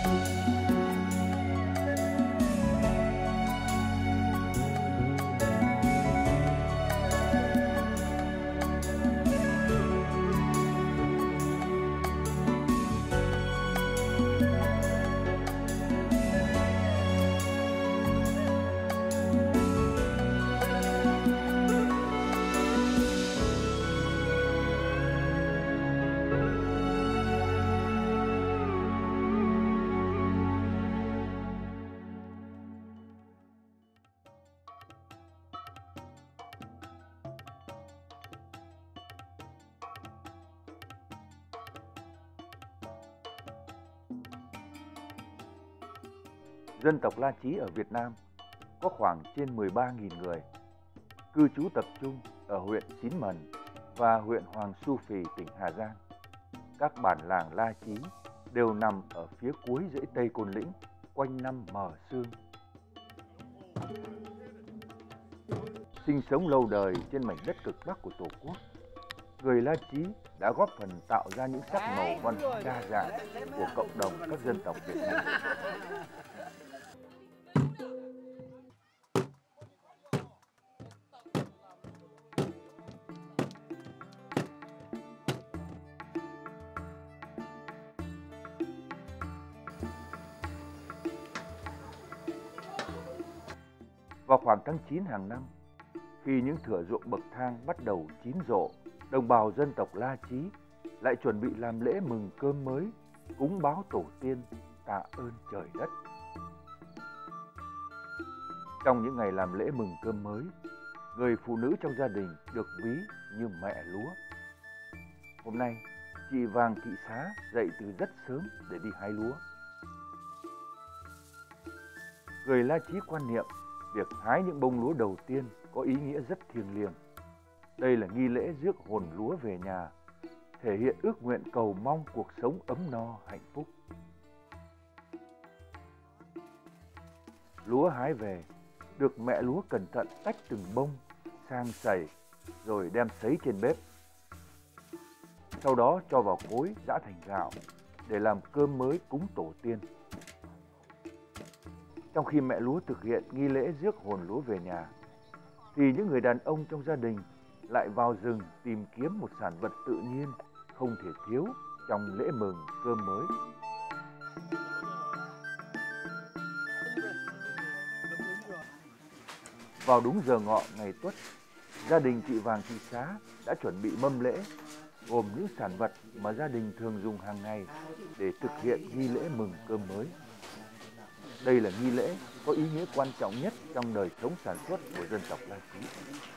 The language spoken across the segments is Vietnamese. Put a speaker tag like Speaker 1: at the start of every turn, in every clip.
Speaker 1: Dân tộc La Chí ở Việt Nam có khoảng trên 13.000 người, cư trú tập trung ở huyện Xín Mần và huyện Hoàng Su Phì, tỉnh Hà Giang. Các bản làng La Chí đều nằm ở phía cuối dãy Tây Côn Lĩnh, quanh năm mờ sương. Sinh sống lâu đời trên mảnh đất cực Bắc của Tổ quốc, người La Chí đã góp phần tạo ra những sắc màu văn hóa đa dạng của cộng đồng các dân tộc Việt Nam. Vào khoảng tháng 9 hàng năm, khi những thửa ruộng bậc thang bắt đầu chín rộ, đồng bào dân tộc La Chí lại chuẩn bị làm lễ mừng cơm mới, cúng báo tổ tiên, tạ ơn trời đất. Trong những ngày làm lễ mừng cơm mới, người phụ nữ trong gia đình được ví như mẹ lúa. Hôm nay, chị Vàng Thị Xá dậy từ rất sớm để đi hái lúa. Người La Chí quan niệm việc hái những bông lúa đầu tiên có ý nghĩa rất thiêng liêng. Đây là nghi lễ rước hồn lúa về nhà, thể hiện ước nguyện cầu mong cuộc sống ấm no hạnh phúc. Lúa hái về, được mẹ lúa cẩn thận tách từng bông, sang sẩy, rồi đem sấy trên bếp. Sau đó cho vào cối giã thành gạo để làm cơm mới cúng tổ tiên. Trong khi mẹ lúa thực hiện nghi lễ rước hồn lúa về nhà, thì những người đàn ông trong gia đình lại vào rừng tìm kiếm một sản vật tự nhiên không thể thiếu trong lễ mừng cơm mới. Vào đúng giờ ngọ ngày Tuất, gia đình chị Vàng Thị Xá đã chuẩn bị mâm lễ, gồm những sản vật mà gia đình thường dùng hàng ngày để thực hiện nghi lễ mừng cơm mới. Đây là nghi lễ có ý nghĩa quan trọng nhất trong đời sống sản xuất của dân tộc La Chí.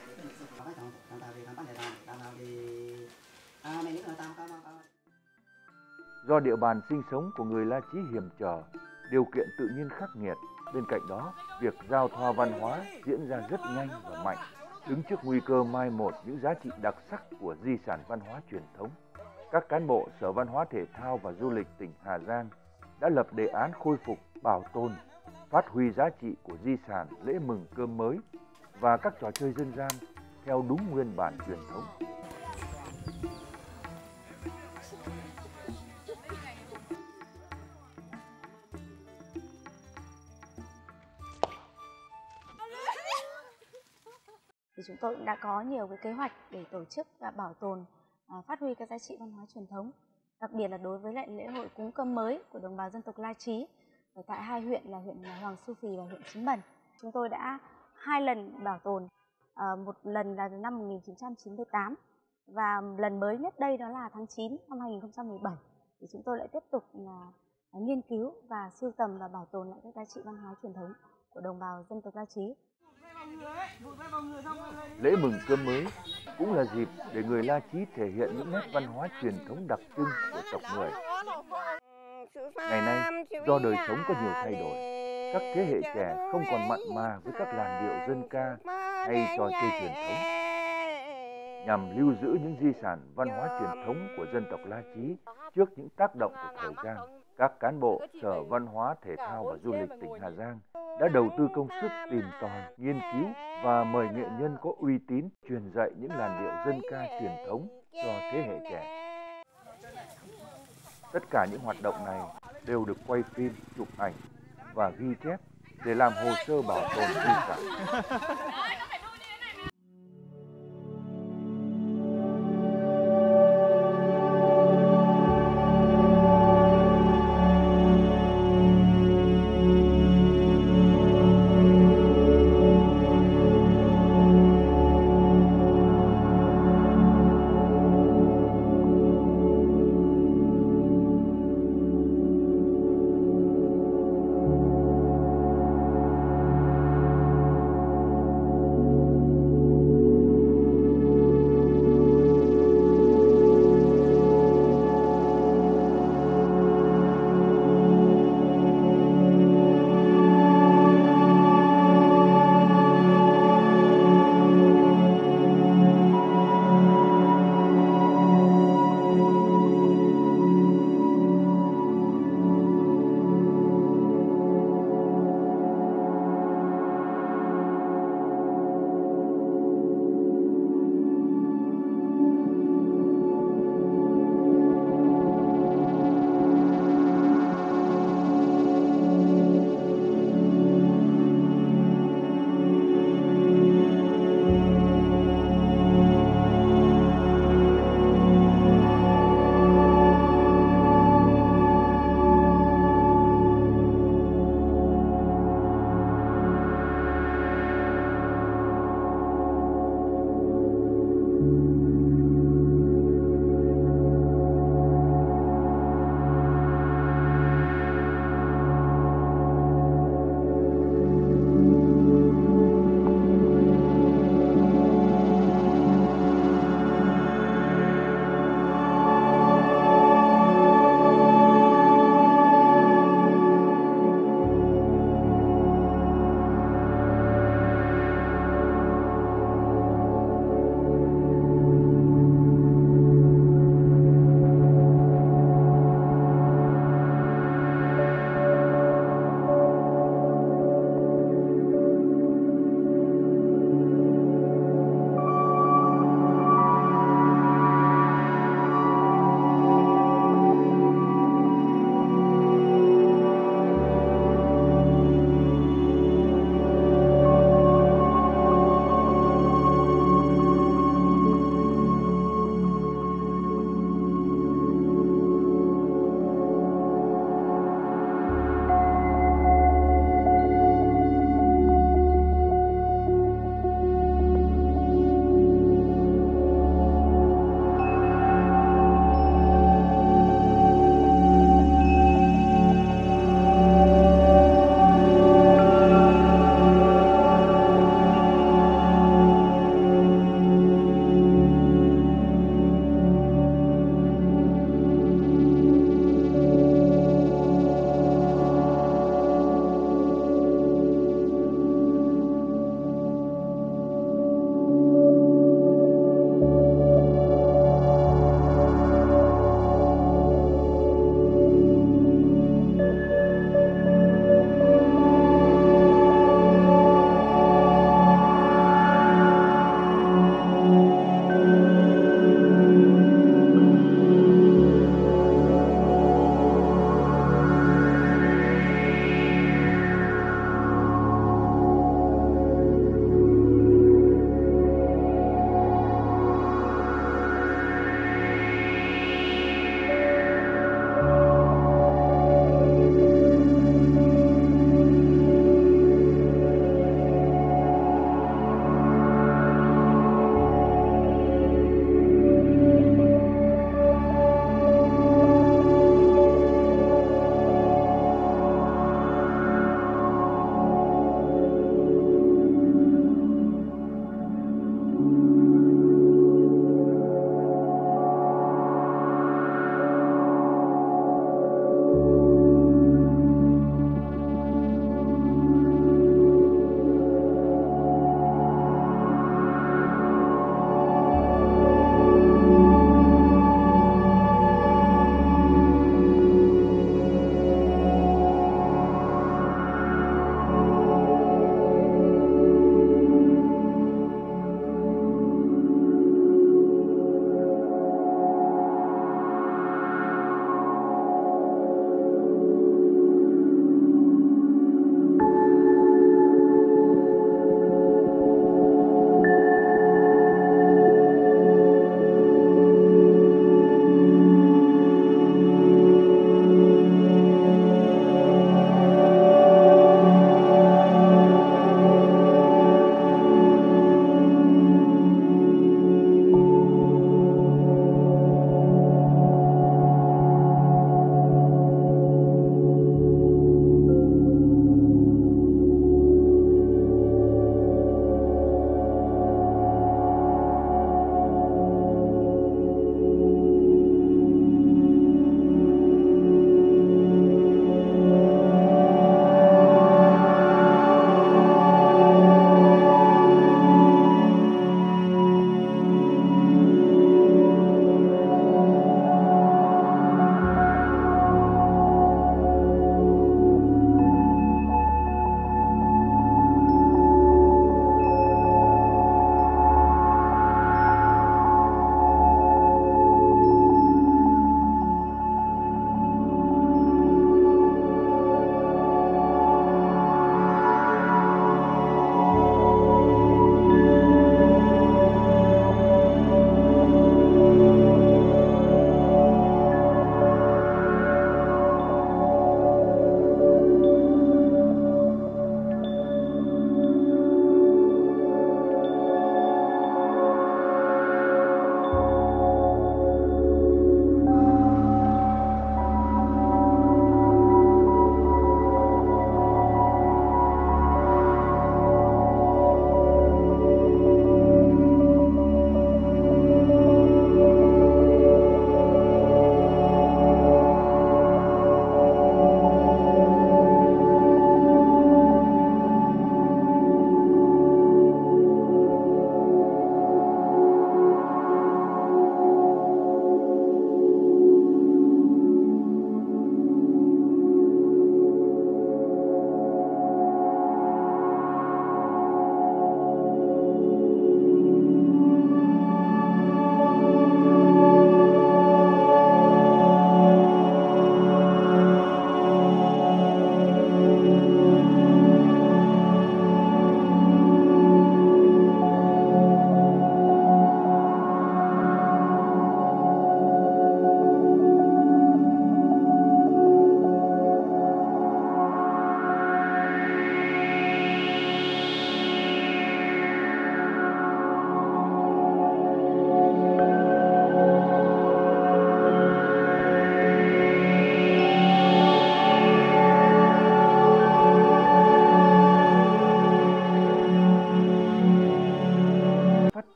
Speaker 1: Do địa bàn sinh sống của người La Chí hiểm trở, điều kiện tự nhiên khắc nghiệt, bên cạnh đó, việc giao thoa văn hóa diễn ra rất nhanh và mạnh, đứng trước nguy cơ mai một những giá trị đặc sắc của di sản văn hóa truyền thống. Các cán bộ Sở Văn hóa Thể thao và Du lịch tỉnh Hà Giang đã lập đề án khôi phục, bảo tồn, phát huy giá trị của di sản lễ mừng cơm mới và các trò chơi dân gian theo đúng nguyên bản truyền thống.
Speaker 2: Thì chúng tôi cũng đã có nhiều cái kế hoạch để tổ chức và bảo tồn, phát huy các giá trị văn hóa truyền thống, đặc biệt là đối với lại lễ hội cúng cơm mới của đồng bào dân tộc La Chí ở tại hai huyện là huyện Hoàng Su Phì và huyện Xín Mần. Chúng tôi đã 2 lần bảo tồn, một lần là năm 1998 và lần mới nhất đây đó là tháng 9 năm 2017. Thì chúng tôi lại tiếp tục nghiên cứu và sưu tầm và bảo tồn lại các giá trị văn hóa truyền thống của đồng bào dân tộc La Chí.
Speaker 1: Lễ mừng cơm mới cũng là dịp để người La Chí thể hiện những nét văn hóa truyền thống đặc trưng của tộc người. Ngày nay, do đời sống có nhiều thay đổi, các thế hệ trẻ không còn mặn mà với các làn điệu dân ca hay trò chơi truyền thống. Nhằm lưu giữ những di sản văn hóa truyền thống của dân tộc La Chí trước những tác động của thời gian, các cán bộ Sở Văn hóa Thể thao và Du lịch tỉnh Hà Giang đã đầu tư công sức tìm tòi, nghiên cứu và mời nghệ nhân có uy tín truyền dạy những làn điệu dân ca truyền thống cho thế hệ trẻ. Tất cả những hoạt động này đều được quay phim, chụp ảnh và ghi chép để làm hồ sơ bảo tồn di sản.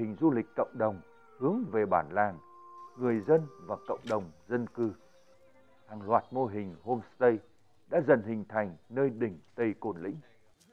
Speaker 1: hình du lịch cộng đồng hướng về bản làng, người dân và cộng đồng dân cư. Hàng loạt mô hình homestay đã dần hình thành nơi đỉnh Tây Côn Lĩnh.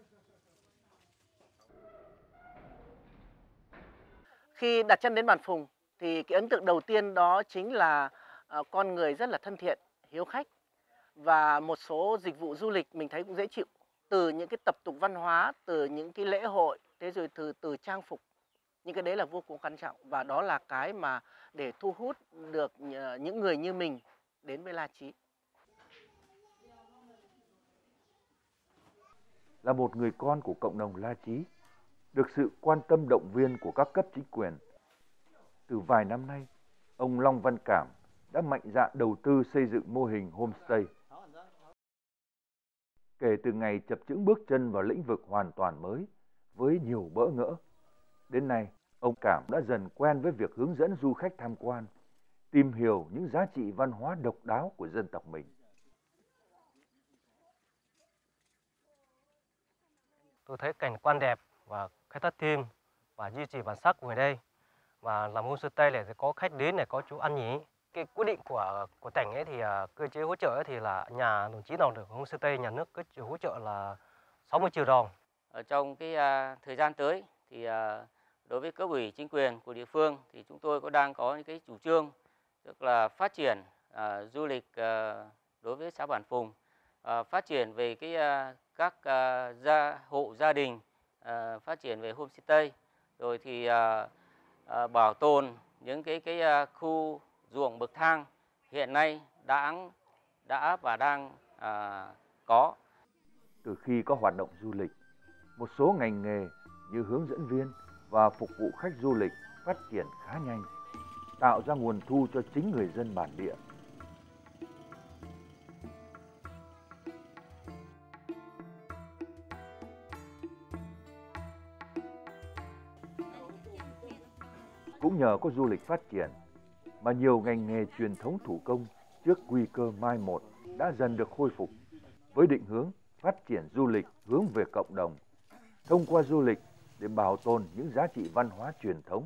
Speaker 3: Khi đặt chân đến Bản Phùng thì cái ấn tượng đầu tiên đó chính là con người rất là thân thiện, hiếu khách và một số dịch vụ du lịch mình thấy cũng dễ chịu. Từ những cái tập tục văn hóa, từ những cái lễ hội, thế rồi từ trang phục. Những cái đấy là vô cùng quan trọng và đó là cái mà để thu hút được những người như mình đến với La Chí.
Speaker 1: Là một người con của cộng đồng La Chí, được sự quan tâm động viên của các cấp chính quyền, từ vài năm nay, ông Long Văn Cảm đã mạnh dạn đầu tư xây dựng mô hình homestay. Kể từ ngày chập chững bước chân vào lĩnh vực hoàn toàn mới, với nhiều bỡ ngỡ, đến nay, ông Cảm đã dần quen với việc hướng dẫn du khách tham quan, tìm hiểu những giá trị văn hóa độc đáo của dân tộc mình.
Speaker 4: Tôi thấy cảnh quan đẹp và khai thác thêm và duy trì bản sắc của người đây. Và làm homestay này thì có khách đến này, có chỗ ăn nghỉ. Cái quyết định của tỉnh ấy thì cơ chế hỗ trợ ấy thì là nhà đồng chí nào được homestay, nhà nước cứ hỗ trợ là 60 triệu đồng.
Speaker 5: Ở trong cái thời gian tới thì đối với cấp ủy chính quyền của địa phương thì chúng tôi đang có những cái chủ trương, tức là phát triển du lịch đối với xã Bản Phùng, phát triển về cái các hộ gia đình, phát triển về homestay, rồi thì bảo tồn những cái khu ruộng bậc thang hiện nay đã và đang có.
Speaker 1: Từ khi có hoạt động du lịch, một số ngành nghề như hướng dẫn viên và phục vụ khách du lịch phát triển khá nhanh, tạo ra nguồn thu cho chính người dân bản địa. Cũng nhờ có du lịch phát triển mà nhiều ngành nghề truyền thống thủ công trước nguy cơ mai một đã dần được khôi phục, với định hướng phát triển du lịch hướng về cộng đồng, thông qua du lịch để bảo tồn những giá trị văn hóa truyền thống.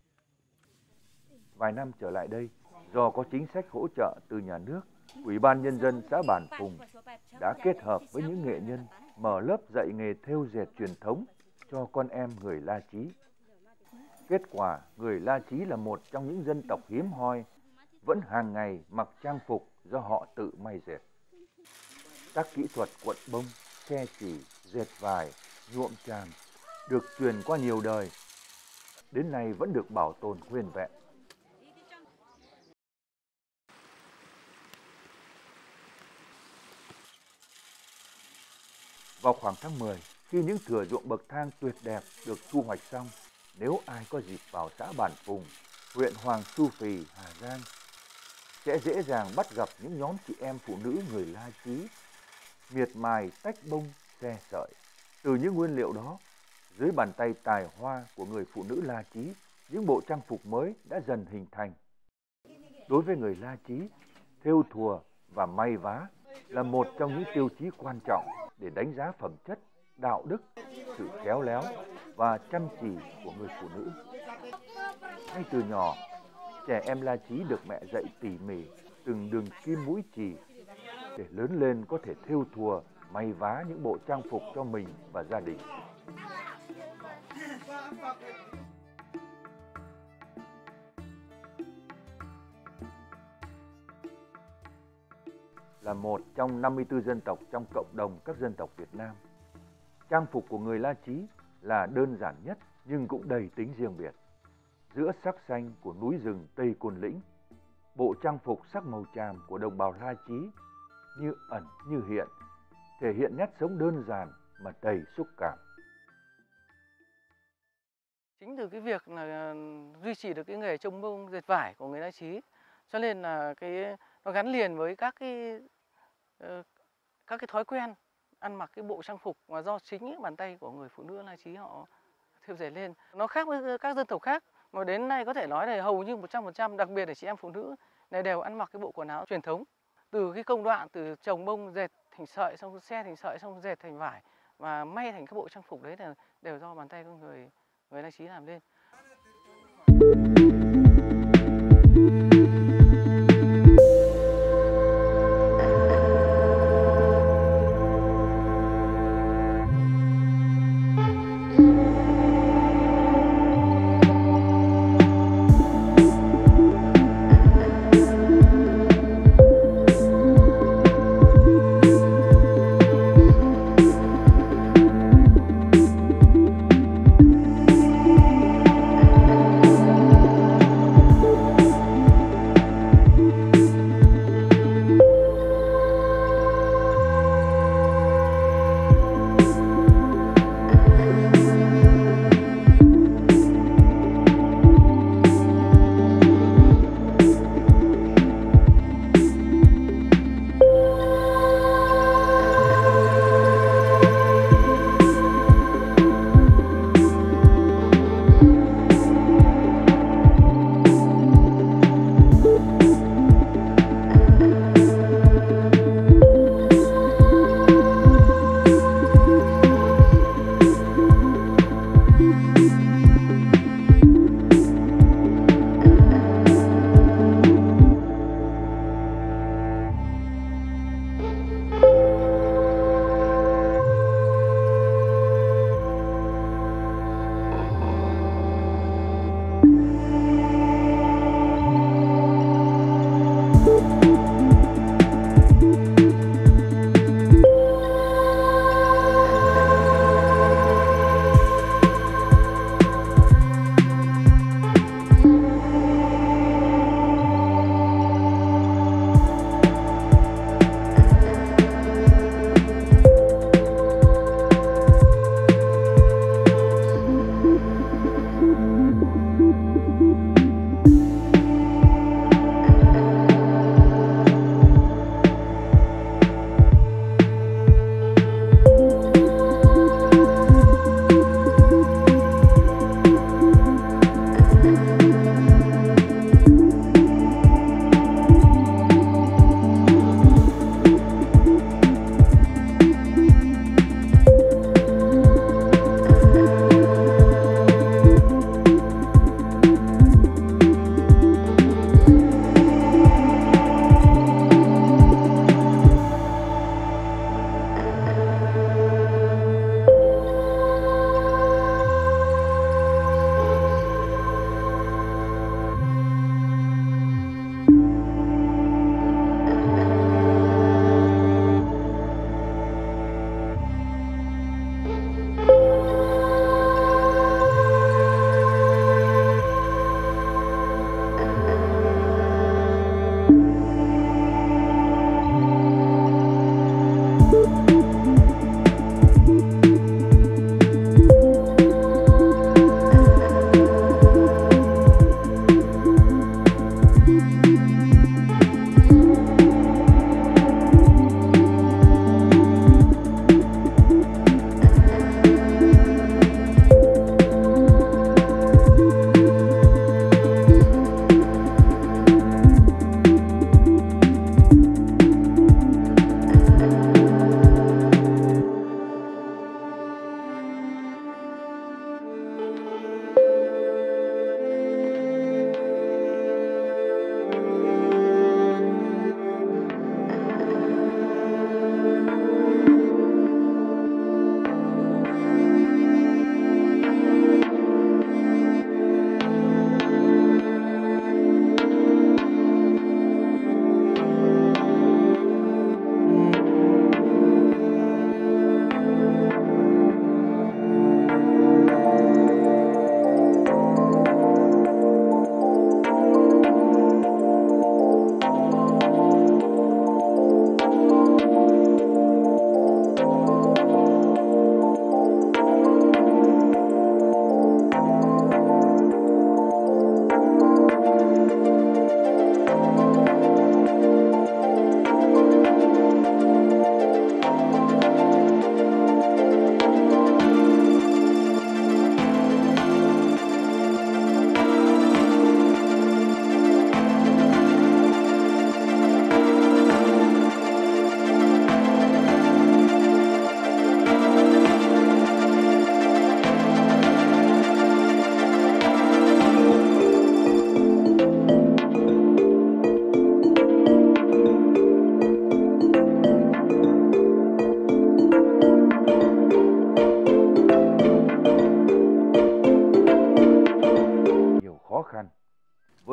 Speaker 1: Vài năm trở lại đây, do có chính sách hỗ trợ từ nhà nước, Ủy ban Nhân dân xã Bản Phùng đã kết hợp với những nghệ nhân mở lớp dạy nghề thêu dệt truyền thống cho con em người La Chí. Kết quả, người La Chí là một trong những dân tộc hiếm hoi vẫn hàng ngày mặc trang phục do họ tự may dệt. Các kỹ thuật quận bông, xe chỉ, dệt vải, nhuộm tràm được truyền qua nhiều đời, đến nay vẫn được bảo tồn nguyên vẹn. Vào khoảng tháng 10, khi những thửa ruộng bậc thang tuyệt đẹp được thu hoạch xong, nếu ai có dịp vào xã Bản Phùng, huyện Hoàng Su Phì, Hà Giang, sẽ dễ dàng bắt gặp những nhóm chị em phụ nữ người La Chí miệt mài tách bông, xe sợi. Từ những nguyên liệu đó, dưới bàn tay tài hoa của người phụ nữ La Chí, những bộ trang phục mới đã dần hình thành. Đối với người La Chí, thêu thùa và may vá là một trong những tiêu chí quan trọng để đánh giá phẩm chất, đạo đức, sự khéo léo và chăm chỉ của người phụ nữ. Ngay từ nhỏ, trẻ em La Chí được mẹ dạy tỉ mỉ từng đường kim mũi chì để lớn lên có thể thêu thùa, may vá những bộ trang phục cho mình và gia đình. Là một trong 54 dân tộc trong cộng đồng các dân tộc Việt Nam, trang phục của người La Chí là đơn giản nhất nhưng cũng đầy tính riêng biệt. Giữa sắc xanh của núi rừng Tây Côn Lĩnh, bộ trang phục sắc màu tràm của đồng bào La Chí như ẩn như hiện, thể hiện nét sống đơn giản mà đầy xúc cảm.
Speaker 3: Chính từ cái việc là duy trì được cái nghề trông bông dệt vải của người La Chí, cho nên là nó gắn liền với các cái thói quen ăn mặc cái bộ trang phục mà do chính những bàn tay của người phụ nữ La Chí họ thêu dệt lên. Nó khác với các dân tộc khác mà đến nay có thể nói là hầu như 100%, đặc biệt là chị em phụ nữ này đều ăn mặc cái bộ quần áo truyền thống. Từ cái công đoạn từ trồng bông dệt thành sợi, xong xe thành sợi, xong dệt thành vải và may thành các bộ trang phục đấy là đều do bàn tay của người La Chí làm lên.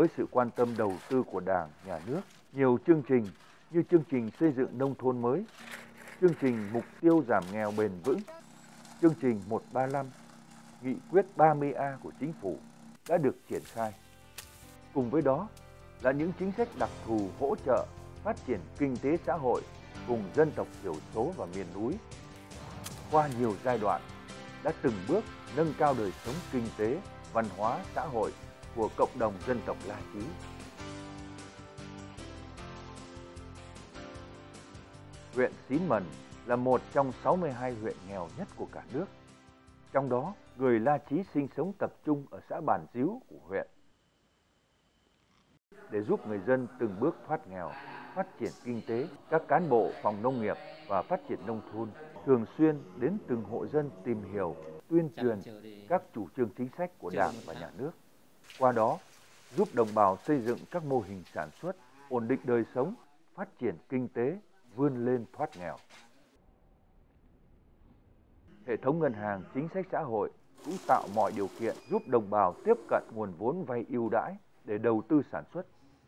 Speaker 1: Với sự quan tâm đầu tư của Đảng, Nhà nước, nhiều chương trình như chương trình xây dựng nông thôn mới, chương trình mục tiêu giảm nghèo bền vững, chương trình 135, nghị quyết 30A của Chính phủ đã được triển khai. Cùng với đó là những chính sách đặc thù hỗ trợ phát triển kinh tế xã hội vùng dân tộc thiểu số và miền núi. Qua nhiều giai đoạn đã từng bước nâng cao đời sống kinh tế, văn hóa, xã hội của cộng đồng dân tộc La Chí. Huyện Xín Mần là một trong 62 huyện nghèo nhất của cả nước. Trong đó, người La Chí sinh sống tập trung ở xã Bản Díu của huyện. Để giúp người dân từng bước thoát nghèo, phát triển kinh tế, các cán bộ phòng nông nghiệp và phát triển nông thôn thường xuyên đến từng hộ dân tìm hiểu, tuyên truyền các chủ trương chính sách của Đảng và Nhà nước. Qua đó, giúp đồng bào xây dựng các mô hình sản xuất, ổn định đời sống, phát triển kinh tế, vươn lên thoát nghèo. Hệ thống ngân hàng chính sách xã hội cũng tạo mọi điều kiện giúp đồng bào tiếp cận nguồn vốn vay ưu đãi để đầu tư sản xuất.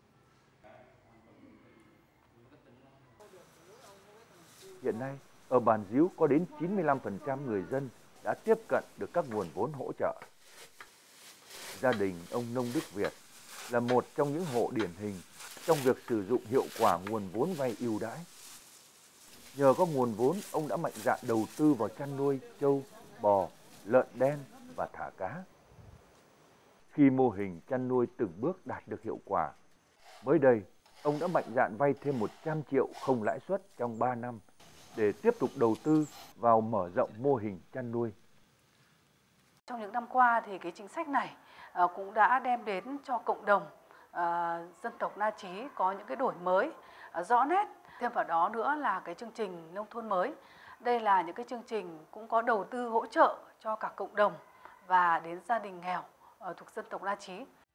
Speaker 1: Hiện nay, ở Bản Díu có đến 95% người dân đã tiếp cận được các nguồn vốn hỗ trợ. Gia đình ông Nông Đức Việt là một trong những hộ điển hình trong việc sử dụng hiệu quả nguồn vốn vay ưu đãi. Nhờ có nguồn vốn, ông đã mạnh dạn đầu tư vào chăn nuôi trâu, bò, lợn đen và thả cá. Khi mô hình chăn nuôi từng bước đạt được hiệu quả, mới đây, ông đã mạnh dạn vay thêm 100 triệu không lãi suất trong 3 năm để tiếp tục đầu tư vào mở rộng mô hình chăn nuôi.
Speaker 6: Trong những năm qua thì cái chính sách này cũng đã đem đến cho cộng đồng dân tộc La Chí có những cái đổi mới rõ nét. Thêm vào đó nữa là cái chương trình nông thôn mới. Đây là những cái chương trình cũng có đầu tư hỗ trợ cho cả cộng đồng và đến gia đình nghèo thuộc dân tộc La Chí.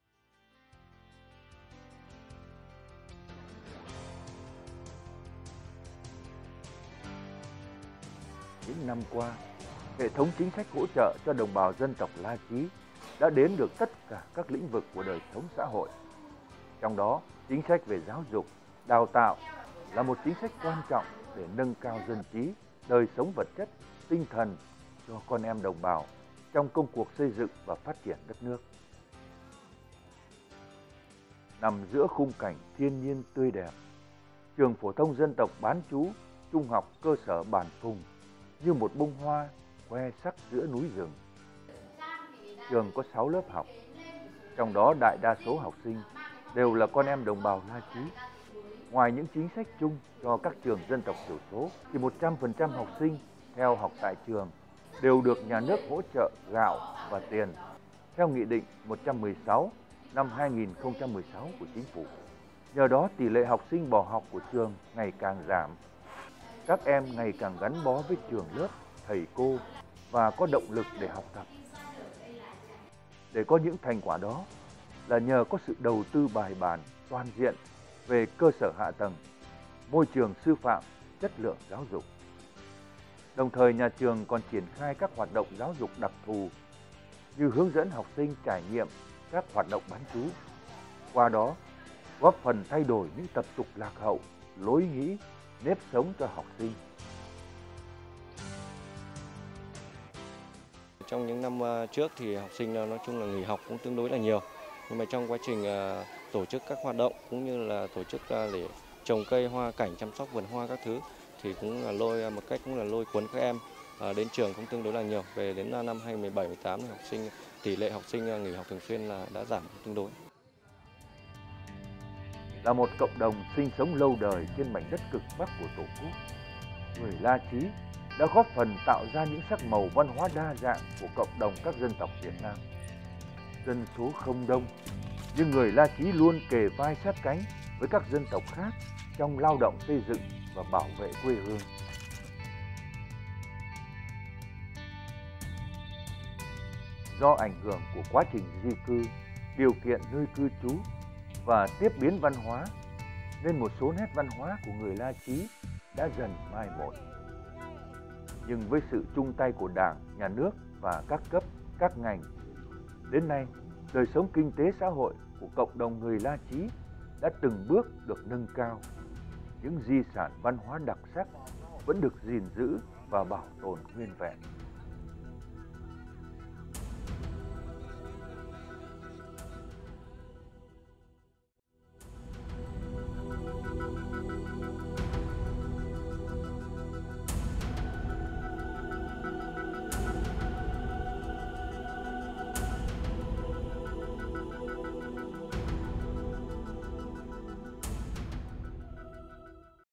Speaker 1: Những năm qua, hệ thống chính sách hỗ trợ cho đồng bào dân tộc La Chí đã đến được tất cả các lĩnh vực của đời sống xã hội. Trong đó, chính sách về giáo dục, đào tạo là một chính sách quan trọng để nâng cao dân trí, đời sống vật chất, tinh thần cho con em đồng bào trong công cuộc xây dựng và phát triển đất nước. Nằm giữa khung cảnh thiên nhiên tươi đẹp, trường phổ thông dân tộc bán trú trung học cơ sở Bản Phùng như một bông hoa khoe sắc giữa núi rừng. Trường có 6 lớp học, trong đó đại đa số học sinh đều là con em đồng bào La Chí. Ngoài những chính sách chung cho các trường dân tộc thiểu số, thì 100% học sinh theo học tại trường đều được nhà nước hỗ trợ gạo và tiền theo Nghị định 116 năm 2016 của Chính phủ. Nhờ đó, tỷ lệ học sinh bỏ học của trường ngày càng giảm. Các em ngày càng gắn bó với trường lớp, thầy cô và có động lực để học tập. Để có những thành quả đó là nhờ có sự đầu tư bài bản, toàn diện về cơ sở hạ tầng, môi trường sư phạm, chất lượng giáo dục. Đồng thời, nhà trường còn triển khai các hoạt động giáo dục đặc thù như hướng dẫn học sinh trải nghiệm các hoạt động bán trú. Qua đó, góp phần thay đổi những tập tục lạc hậu, lối nghĩ, nếp sống cho học sinh.
Speaker 7: Trong những năm trước thì học sinh nói chung là nghỉ học cũng tương đối là nhiều. Nhưng mà trong quá trình tổ chức các hoạt động cũng như là tổ chức để trồng cây hoa cảnh, chăm sóc vườn hoa các thứ thì cũng là lôi cuốn các em đến trường cũng tương đối là nhiều. Về đến năm 2017-18 thì tỷ lệ học sinh nghỉ học thường xuyên là đã giảm tương đối.
Speaker 1: Là một cộng đồng sinh sống lâu đời trên mảnh đất cực Bắc của Tổ quốc, người La Chí đã góp phần tạo ra những sắc màu văn hóa đa dạng của cộng đồng các dân tộc Việt Nam. Dân số không đông, nhưng người La Chí luôn kề vai sát cánh với các dân tộc khác trong lao động xây dựng và bảo vệ quê hương. Do ảnh hưởng của quá trình di cư, điều kiện nơi cư trú và tiếp biến văn hóa, nên một số nét văn hóa của người La Chí đã dần mai một. Nhưng với sự chung tay của Đảng, Nhà nước và các cấp, các ngành, đến nay, đời sống kinh tế xã hội của cộng đồng người La Chí đã từng bước được nâng cao. Những di sản văn hóa đặc sắc vẫn được gìn giữ và bảo tồn nguyên vẹn.